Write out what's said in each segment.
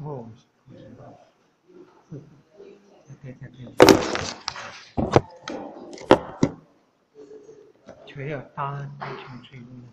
哦，对，就要打安全水路。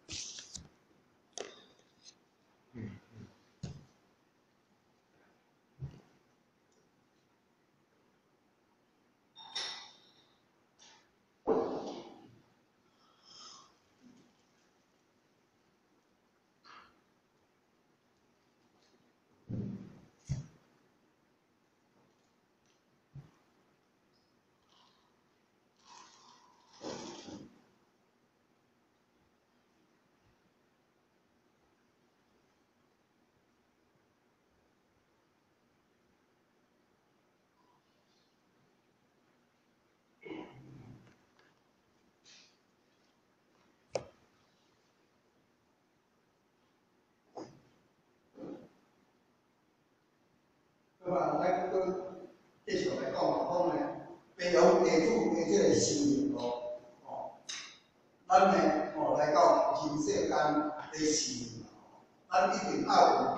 咁啊，咱搁继续来讲呢，培养地主的这个信任咯，咱呢来到人世间的信任，咱一定要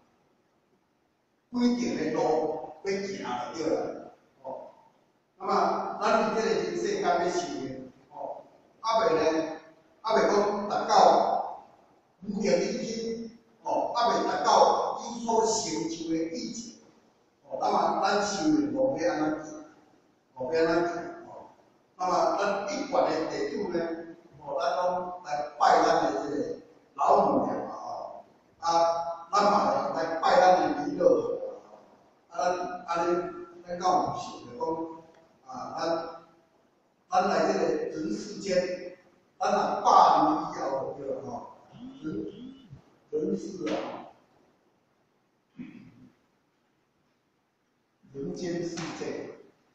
有规定的路要行就对啦，那么咱伫这个人世间的信任，袂讲达到无形的心，袂达到有所成就的意志。那么咱修行路要安怎行？要安怎行？那么咱一贯的地主呢，咱拢来拜咱的这个老母娘嘛，咱嘛来拜咱的弥勒佛，咱安尼咱讲有信就讲咱来这个人世间，咱若百年以后就对了人世人间世界，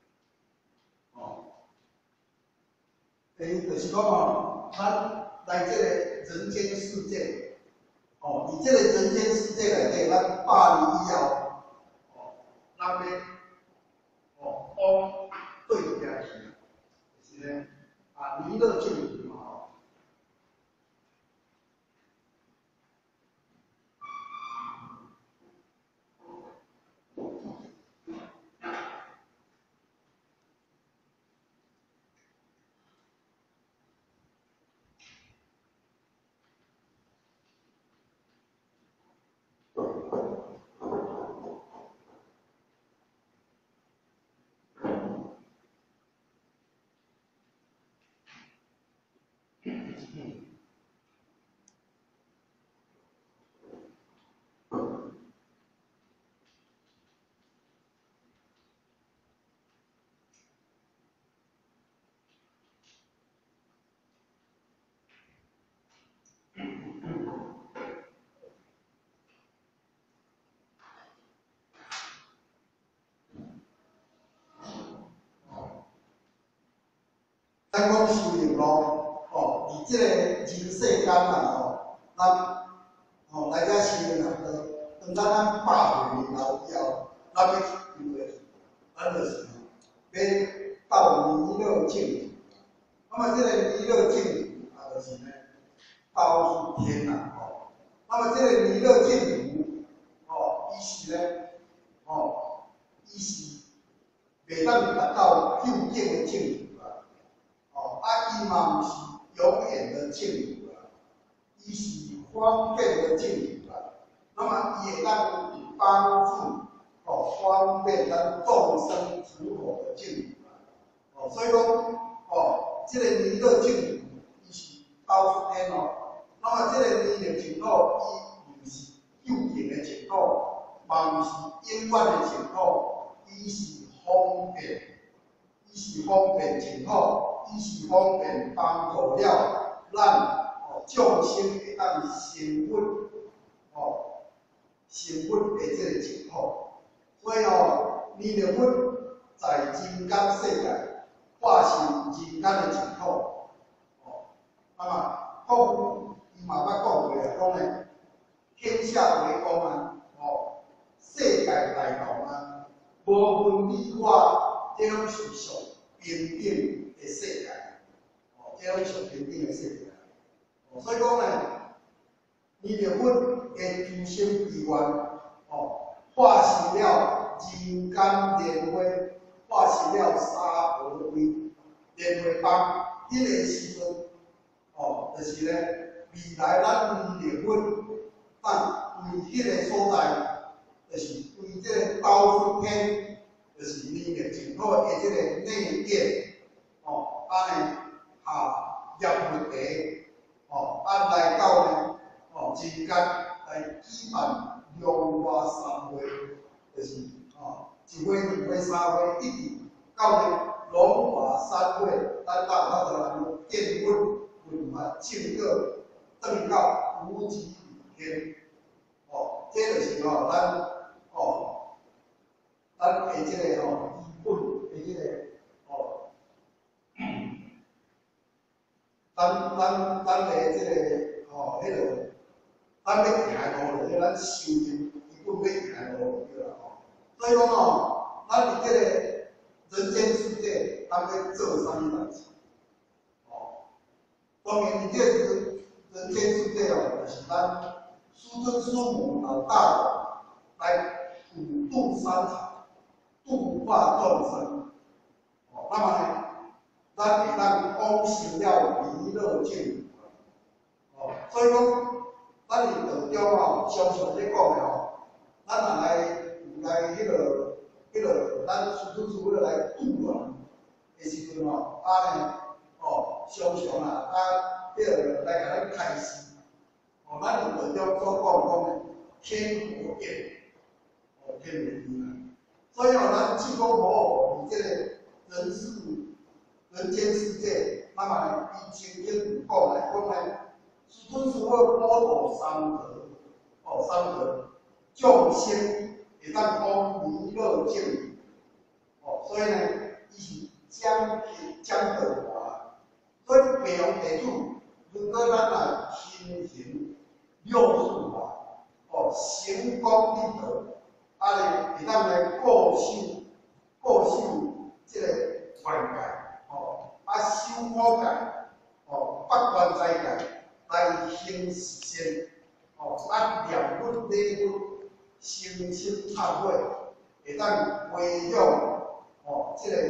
就是讲咱来这个人间世界，伫这个人间世界内底，咱百年以后，咱要往对面去，就是呢，弥勒净土嘛，咱讲修行咯，伫这个人世间啦，咱来遮修行啊，当咱百岁老以后，咱要去对位，咱就是要到弥勒净土。那么这个弥勒净土就是呢，到天啦，那么这个弥勒净土，伊是呢，伊是袂当达到究竟的净土。伊嘛毋是永远的净土啊，伊是方便的净土啊。那么伊会当帮助方便咱众生出口的净土啊。所以讲这个弥勒净土伊是到天那么这个弥勒净土伊毋是究竟的净土，嘛毋是永远的净土，伊是方便，伊是方便净土。伊是方便帮助了咱众生会当成佛的这个情况。所以弥勒佛在人间世界化成人间的情况。那么国父伊嘛捌讲过啊，讲呢，天下为公世界大同无分你我，这拢是上平等的世界，这拢上平等的世界。所以讲呢，弥勒佛的诸生志愿， 化成了人间莲花，化成了沙婆威莲花棒。迄个时阵，就是咧未来咱灵魂，但为迄个所在，就是为即个高分天，就是面面净土的即个内殿，安尼业问题，来到呢，人间来举办龙华三会，就是一会、二会、三会，一直到呢龙华三会，咱大法就来建稳文化正果，转到无极天，这就是咱的即个医本的即个咱的即个迄个，咱要行的路，迄咱修行医本要行的路对啦所以讲咱伫即个人间世界，咱要做啥物代志？当然，伫即个人间世界就是咱师尊师母老大人来普度三场。度化众生，那么呢，咱会当往生了弥勒净土，所以讲，咱伫道中常常咧讲的咱若来迄个，咱师尊师母来度的时阵安尼，常常迄个来甲咱开示，咱伫道中所讲天火焰，天火焰。所以咱既讲无伫即个人间世界，那么呢，伊经典讲来讲呢，师尊师母普度三德，三德众生会当往弥勒净土，所以呢，伊是讲道话，所以培养弟子，如果咱来心行六术法，成功立德。安尼会当来固守即个原界，修我界，八关斋戒来行实践，念佛礼佛，诚心忏悔，会当培养即个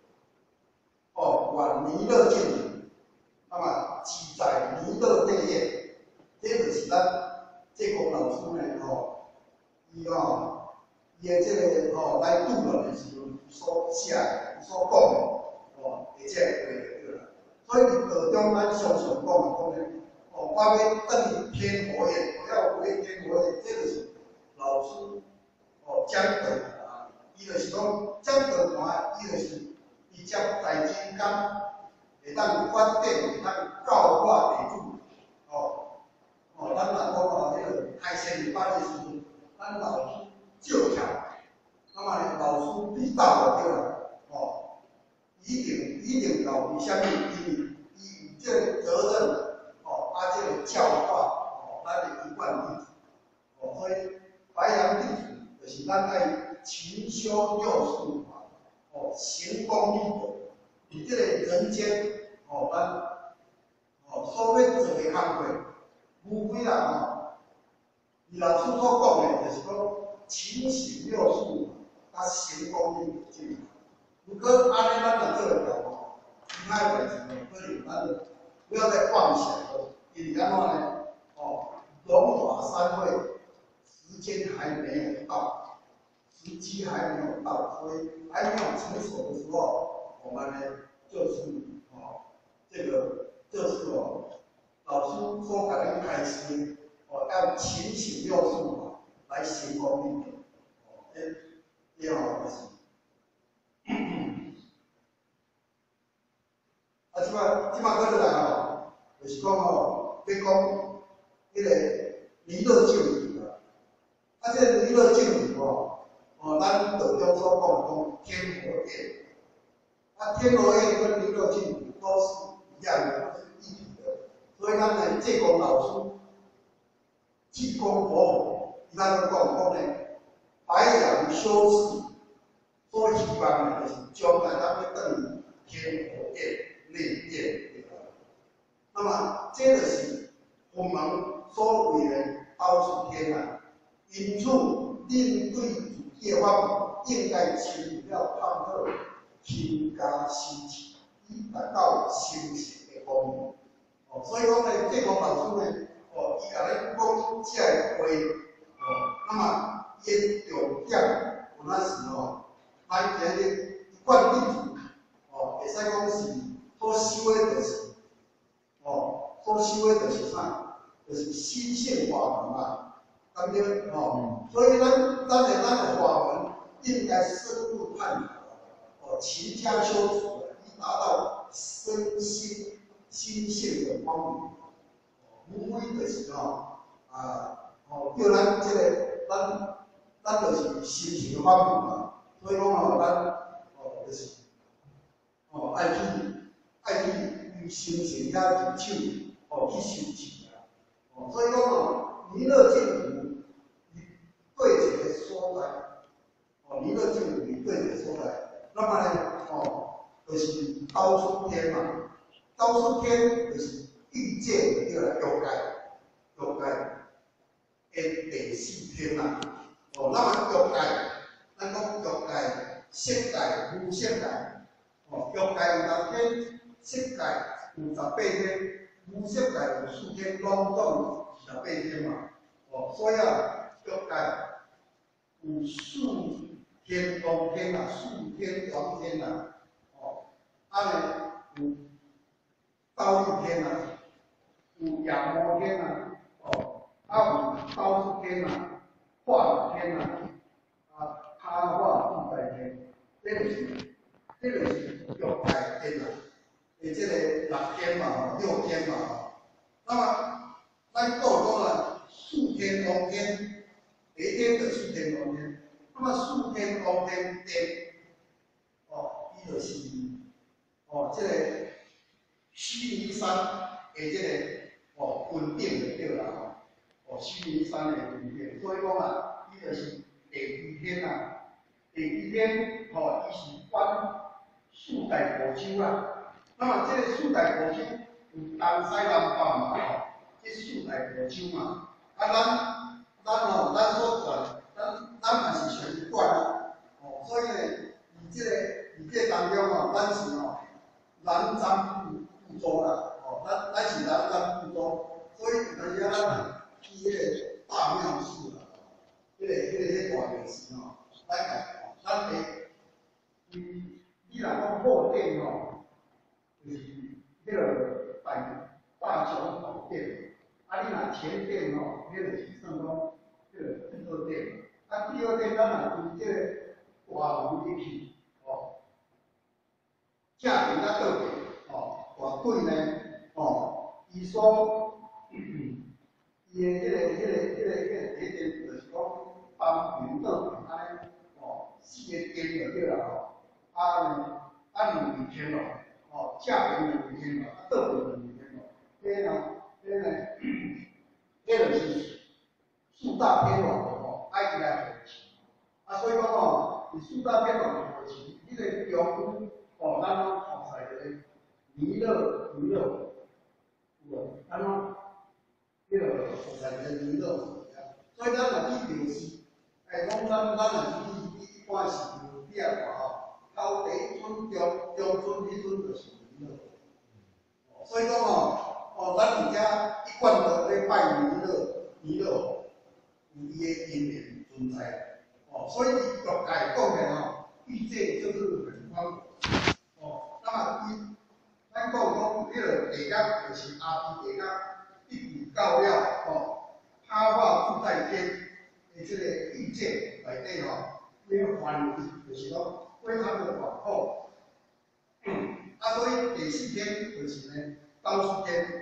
愿弥勒净土，那么自在弥勒地业，这就是咱这个老师呢，伊伊的这个来度人的时阵所写、所讲的会这个对啦。所以道中咱常常讲呢，我要登天火焰，我要回天火焰，这个是老师讲道伊就是讲讲道伊就是伊接大金刚，会当发展，会当教化弟子，咱若讲迄个开仙班的时阵，咱老师。照跳，那么呢，老师必到就对了，一定要为虾米？因为伊有这个责任，这个教化，咱的一贯弟子，所以白羊弟子就是咱爱勤修六术法，行功立德，伫这个人间，咱所要做的工作，无非伊老师所讲的，就是讲。勤行六术，行功立德净土。如果安尼咱若做得到，其他代志呢，可能咱不要再放弃了。因为安怎呢？龙华三会时间还没有到，时机还没有到，所以还没有成熟的时候，我们呢就是就是老师所给咱开示，要勤行六术。来行功立德，这样就是。即摆过来就是讲要讲迄个弥勒净土这个弥勒净土咱道中所讲天火焰，天火焰跟弥勒净土都是一样的，是一体的，所以咱呢，这个老师济公活佛。咱讲呢，白羊修士所希望的就是将来咱要等天火焰内殿，那么这就是我们所谓的包青天因此恁对自己的法门应该深入了探讨，轻加修持，以达到修行的方面。所以讲呢，建国老师呢，伊甲咱讲这个话，那么伊的重点有哪是咱今日决定会使讲是所修的，就是所修的就是啥？就是心性法门嘛，对不对？所以咱的法门应该深入探讨，勤加修持，以达到身心性的方面。无非就是叫咱这个咱就是修行的法门嘛，所以讲咱就是爱去修行遐入手去修持啊。所以讲弥勒净土对一个所在，弥勒净土对一个所在，那么呢就是高出天嘛，高出天就是欲界叫做欲界的第四天啦。那么欲界，咱讲欲界、色界、无色界。欲界有10天，色界有18天，无色界有4天，拢总28天嘛。所以欲界有4天王天啦，4天王天啦。有刀立天啦，有亚摩天啦，有刀术天啦，化天啦，他化自在天，这就是欲界天啦。这个6天嘛，6天嘛。那么咱讲4天王天，第一天就4天王天。那么4天王天天，伊就是这个须弥山的这个分顶就对啦。须弥山的分顶，所以讲伊就是第2天啦。第2天伊是管4大部洲啦。那么这个4大部洲有东西南北嘛，这4大部洲嘛，咱所传，咱嘛是全管啊。所以呢，伫这当中咱是南瞻部洲啦，咱是南瞻部洲，所以有当时咱去迄个大庙寺啦，迄大庙寺咱会，你若讲后殿就是迄个大雄宝殿，你若前殿迄就是算讲迄个第2殿，第2殿咱若从这个大门入去，正面甲倒边，大鬼呢，伊所伊的迄个第一殿就是讲东面倒面安尼，4个殿就对啦2面天咯。正面2面天咯，倒面2面天咯。迄就是4大天王爱伊来扶持。所以讲是4大天王扶持，迄个中咱拢放在个弥勒，有无？咱拢迄个放在个弥勒。所以咱若去庙寺，讲咱若去一般寺庙，你也看头第一尊、中尊、迄尊就是弥勒。所以讲咱而家一贯都咧拜弥勒，有伊的因缘存在。所以欲界讲的欲界就是很宽广。那么咱讲迄个地界就是阿毗地界，一直到了他化自在天的这个欲界内底那个范围就是讲非常的广阔。所以第4天就是呢，高出天。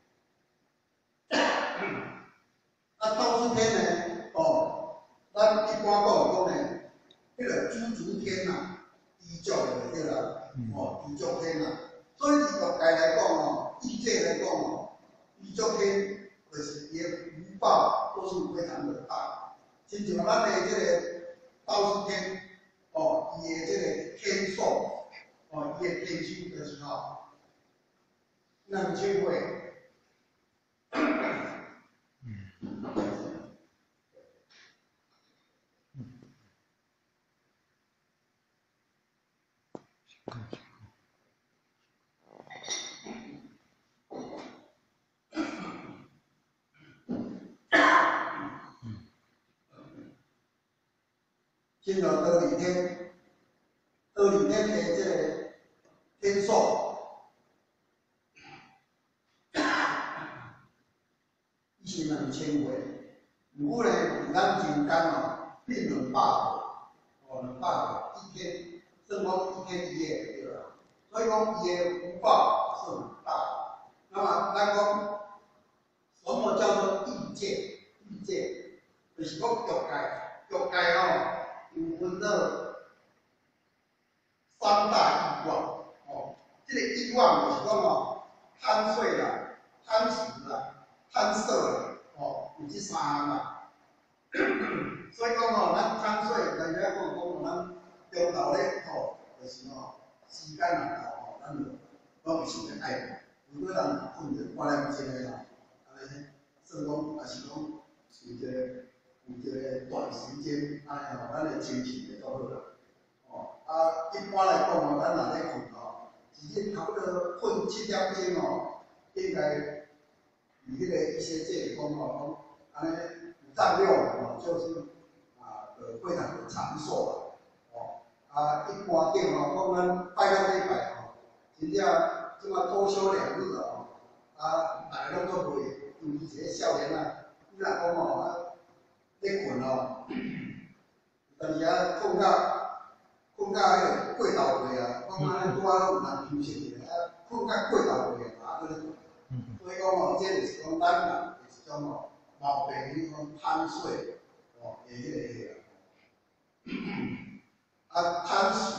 高出天呢，咱一般讲呢，迄个诸足天呐，依足的对啦，依足天呐。所以以欲界来讲欲界来讲依足天就是伊的福报都是非常的大。亲像咱的这个高出天，伊的这个天寿，伊的天寿就是2000岁。 进入多利天，多利天的这个天数，伊是2000岁，不过呢，伫咱人间哦，变200岁，200岁一天，算讲1天1夜就对啦。所以讲伊的福报是很大。那么咱讲什么叫做欲界？欲界就是讲欲界，欲界哦有分到3大欲望哦。这个欲望就是讲哦，贪睡啦、贪食啦、贪色啦，哦，有这3项啦。所以讲哦，咱贪睡，人家讲咱中昼咧吼，就是哦，时间若到吼，咱就拢是想爱。如果人困着半点钟的啦，安尼算讲也是讲有一个短时间，安尼吼，咱的精神会较好啦。哦，一般来讲哦，咱若咧困吼，一日差不多困7点钟哦，应该以迄个医学界讲哦，讲安尼5脏6腑哦，就是非常的长寿啦。哦，一般点哦，讲咱拜到礼拜吼，真正即马多休2日哦，大家拢做袂，尤其一个少年啊，你若讲哦，咧困哦，但是困到迄个过头过啊，讲拄有人休息者，困到过头过啊，搁咧困。所以讲哦，这就是讲咱人是种哦毛病，迄种贪睡哦，的迄个。贪食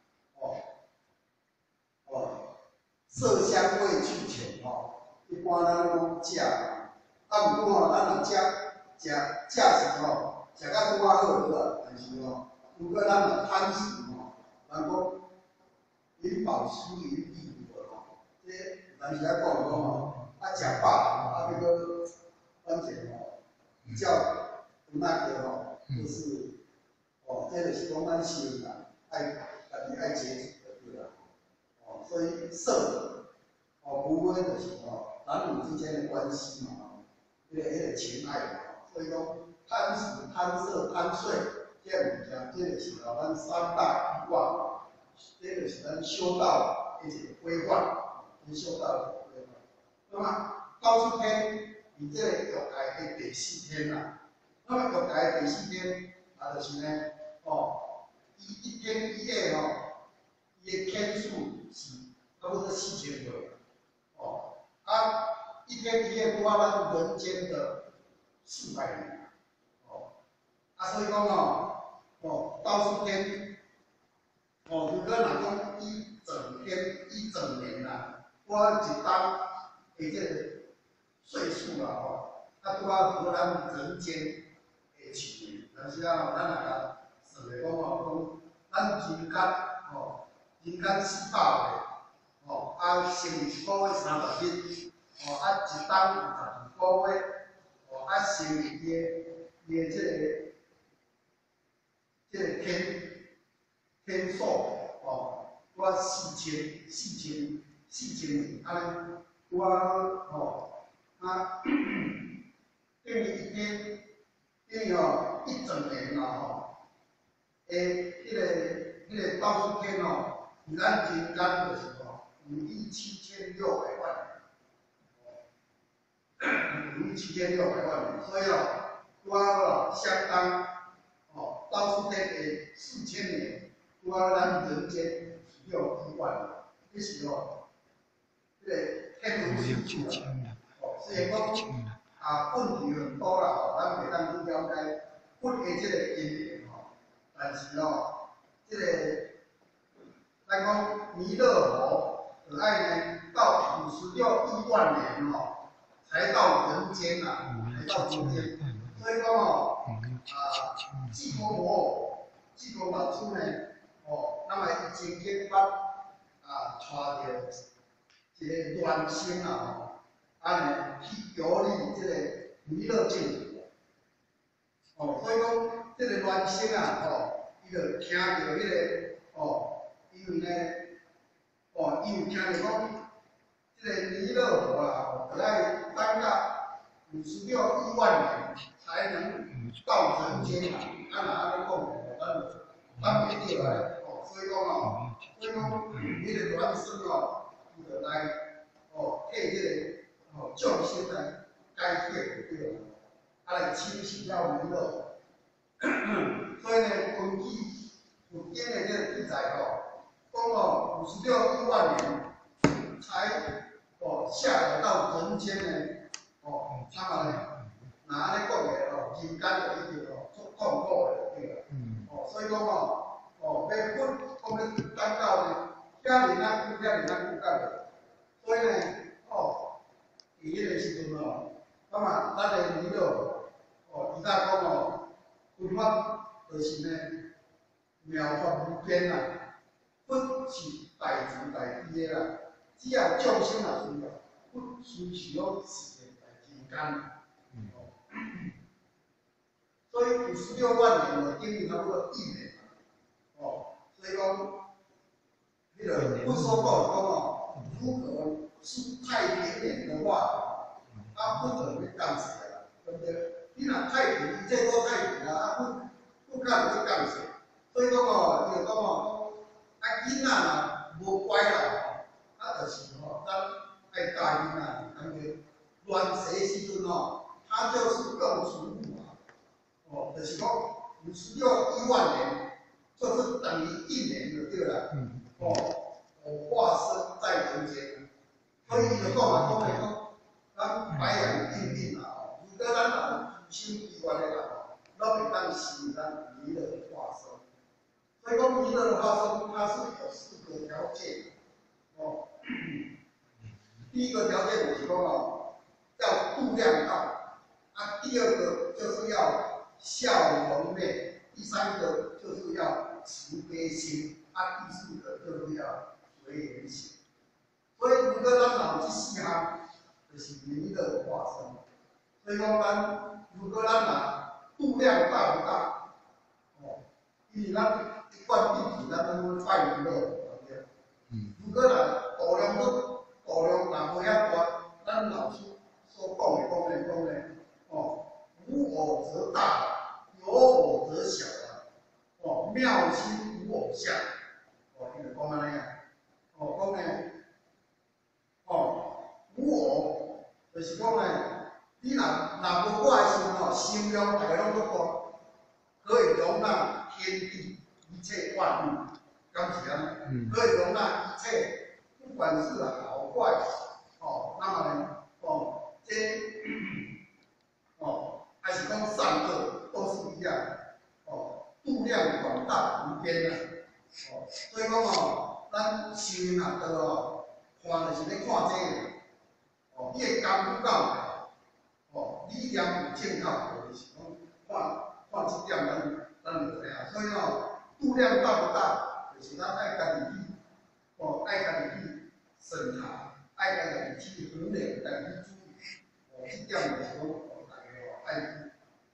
色香味俱全一般咱拢食，不过咱若食时食到拄好个，但是如果咱若贪食咱讲饮饱思淫必无这但是讲食饱结果反正比较那个就是这就是讲咱修人家己爱节制就对啦。所以色无非就是男女之间的关系嘛，迄个情爱嘛。所以讲贪食、贪色、贪睡，这物件，这就是咱3大欲望，这就是咱修道的一个规范，修道的规范。那么倒数天，伊这个欲界的第4天啦。那么欲界的第4天，就是呢，伊1天1夜伊的天数是差不多4000岁，1天1夜多咱人间的400年，所以讲倒数天，如果若讲一整年啦，我一当的这个岁数啦，拄好符合咱人间的寿命，但是咱若甲算来讲咱人间人间400岁，生1个月30日，一当有12个月，生伊的这个天数我4000年，安尼我等于1天，等于一整年啦迄个倒数天咱人间就是5亿7600万年，5亿7600万年，所以我相当倒数天的4000年，我咱人间只有1万年，这是迄个天文数字虽然讲问题很多啦，咱袂当去了解佛的这个因缘但是这个咱讲弥勒佛可爱呢，到56亿万年才到人间呐，才到人间。所以讲济公老师呢，那么伊真刻发带着一个卵星去游历这个弥勒净土。所以讲这个卵星伊就听到迄个因为呢，伊有听到讲，这个弥勒佛啦，可爱等到56亿万年才能到人间啦。若安尼讲，咱就心是要娱乐，所以呢，根据有经的这个记载讲56亿万年才下来到人间呢，那么呢，那安尼讲起来人间就已经足痛苦的对了，所以讲要分讲要等到呢，遐年仔久干的，所以呢，伫迄个时阵那么咱的娱乐伊甲讲分法就是呢，妙法无边啦，不是大慈大悲的啦，只要众生若需要，不需要是个大人间。所以56万年等于差不多1年，所以讲，迄个不说讲如果是太平年的话，不可能干死的，对不对？你若太平，一切都太平啦，不干就干死。所以讲伊就讲囡仔若无乖啦，就是咱爱教囡仔，感觉乱学时阵他就是更出户就是讲56亿万年，就是等于1年就对了。化身在人间，所以就讲咱白养定定如果咱人修医院的人拢会当修咱弥勒的化身。所以讲弥勒的化身，它是有4个条件第一个条件就是讲要度量大，第二个就是要笑容媚，第三个就是要慈悲心，第四个就是要随缘行。所以如果咱人这4项，就是弥勒化身。所以讲如果咱人度量大不大？因为咱一贯弟子，咱都拜弥勒，对不对？如果若度量若无遐大，咱老师所讲的，无偶则大，有偶则小妙心无偶相，伊就讲安尼讲呢，无偶，就是讲呢，你若无我的时心量大拢足大，可以容纳天地一切万物，敢是安尼？可以容纳一切，不管是好坏，那么呢，这还是讲善恶都是一样度量广大无边所以讲咱修行啊，看就是咧看这个你的功夫够理念有正确，就是讲看这点咱就知影。所以度量大不大，就是咱爱家己去爱家己去审查，爱家己去衡量，家己去注意这点就是讲大家爱去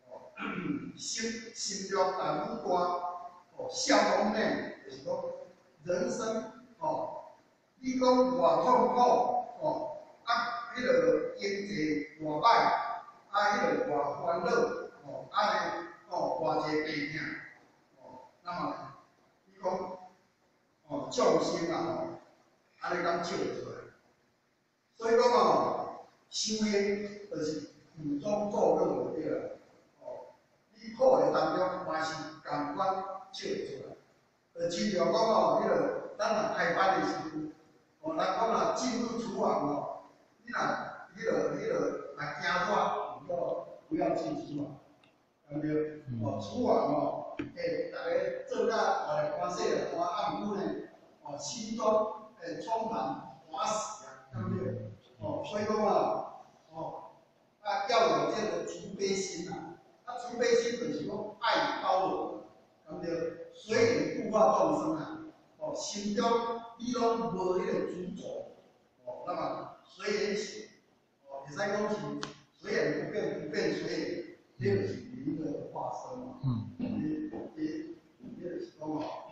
心中愈大笑容美，就是讲人生你讲偌痛苦迄个经济偌歹，迄个偌烦恼安尼偌济病痛那么你讲众生安尼敢笑出来？所以讲修行就是苦中作乐就对了你苦的当中嘛是共款笑出来，亲像讲迄个咱若开班的时阵，咱讲若进入厨房你若迄个若惊热，不要进厨房，对不对？厨房大家做甲活来欢喜啦，暗晡呢心中充满欢喜对不对？所以讲要有这个慈悲心慈悲心就是讲爱包容，对不对？随缘度化众生心中你拢无迄个执着那么随缘行会使讲是随缘不变，不变随缘，这就是弥勒的化身这就是讲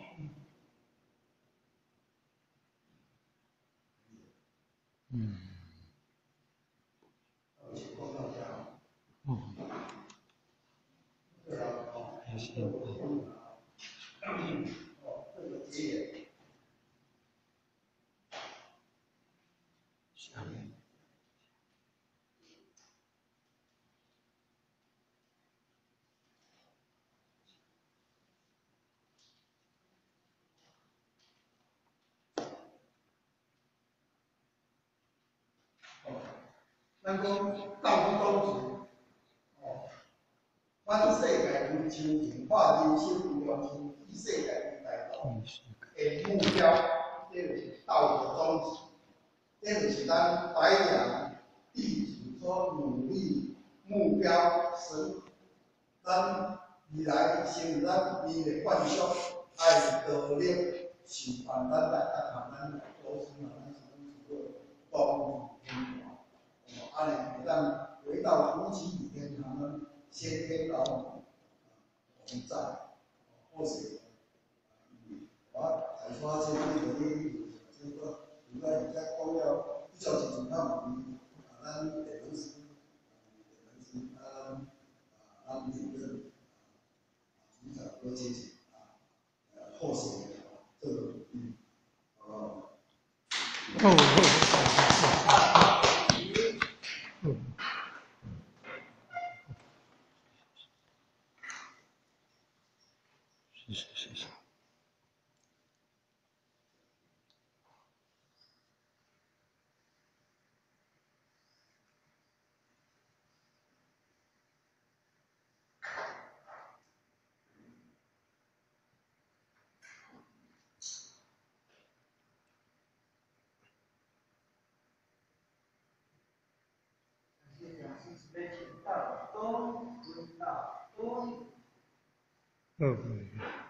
还是这个结缘。 下面。 咱讲道理讲出，哦，咱世界如秋情，化人生如良心，以世界为大道。的目标，这就是道的宗旨，这就是咱白羊弟子所努力目标神，咱未来成咱未来幻想，爱道力是办咱大家谈咱老师嘛，咱是做动物天皇，安尼咱回到夫妻与天堂呢，先天老母同在，或是。我才说这个这个，如果人家讲了比较清楚，较容易，咱地方是，咱理论，比较多接近，后些这个， 是。嗯。